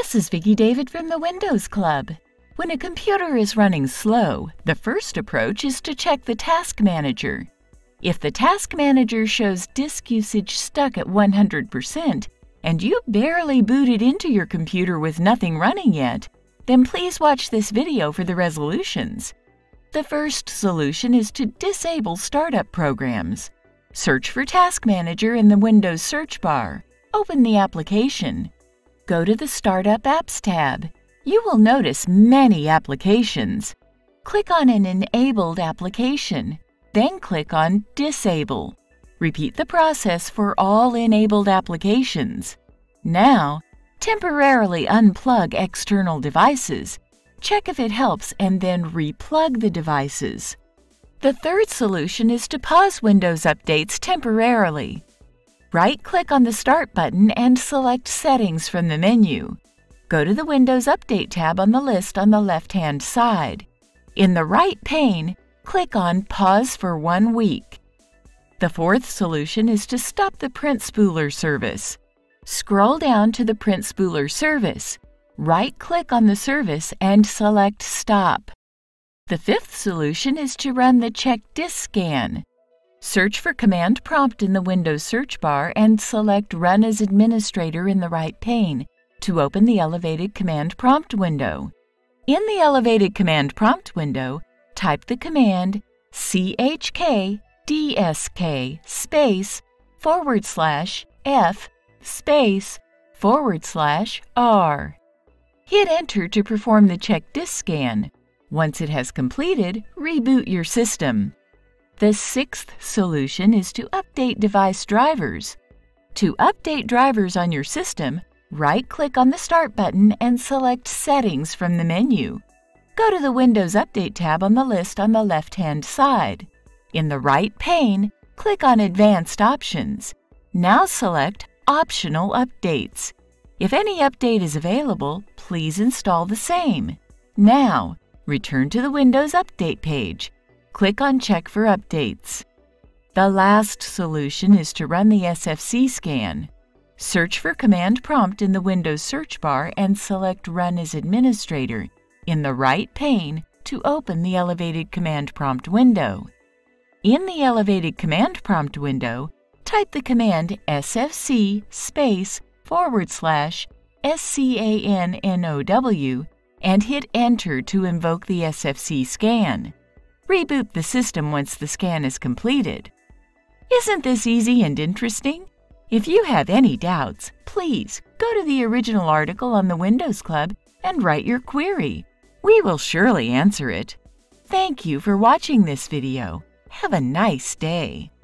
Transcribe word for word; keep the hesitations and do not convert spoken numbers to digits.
This is Vicki David from the Windows Club. When a computer is running slow, the first approach is to check the Task Manager. If the Task Manager shows disk usage stuck at one hundred percent and you barely booted into your computer with nothing running yet, then please watch this video for the resolutions. The first solution is to disable startup programs. Search for Task Manager in the Windows search bar. Open the application. Go to the Startup Apps tab. You will notice many applications. Click on an enabled application, then click on Disable. Repeat the process for all enabled applications. Now, temporarily unplug external devices. Check if it helps and then replug the devices. The third solution is to pause Windows updates temporarily. Right-click on the Start button and select Settings from the menu. Go to the Windows Update tab on the list on the left-hand side. In the right pane, click on Pause for one week. The fourth solution is to stop the Print Spooler service. Scroll down to the Print Spooler service. Right-click on the service and select Stop. The fifth solution is to run the C H K D S K Scan. Search for Command Prompt in the Windows search bar and select Run as Administrator in the right pane to open the elevated Command Prompt window. In the elevated Command Prompt window, type the command C H K D S K space forward slash F space forward slash R. Hit Enter to perform the C H K D S K Scan. Once it has completed, reboot your system. The sixth solution is to update device drivers. To update drivers on your system, right-click on the Start button and select Settings from the menu. Go to the Windows Update tab on the list on the left-hand side. In the right pane, click on Advanced Options. Now select Optional Updates. If any update is available, please install the same. Now, return to the Windows Update page. Click on Check for Updates. The last solution is to run the S F C scan. Search for Command Prompt in the Windows search bar and select Run as Administrator in the right pane to open the elevated Command Prompt window. In the elevated Command Prompt window, type the command S F C space forward slash S C A N N O W and hit Enter to invoke the S F C scan. Reboot the system once the scan is completed. Isn't this easy and interesting? If you have any doubts, please go to the original article on the Windows Club and write your query. We will surely answer it. Thank you for watching this video. Have a nice day.